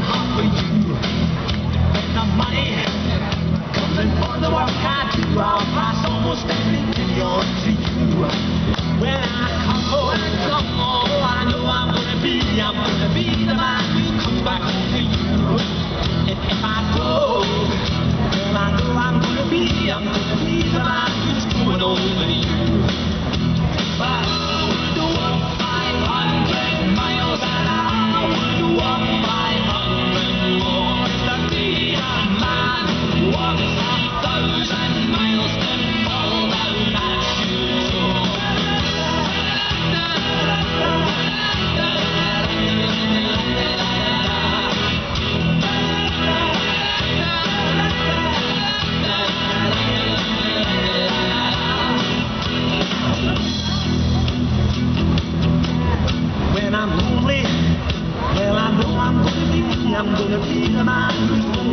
heart for you. When the money comes in for the work I do, I'll pass almost everything on to you. When I come home, I know I'm gonna be the man who comes back home to you. And if I go, well, I know I'm gonna be the man who's going over you. But I would walk 500 miles and I would walk 500 more to be a man who walks 1,000 miles to fall down that shoe door. When I'm lonely, well, I know I'm gonna be the man who's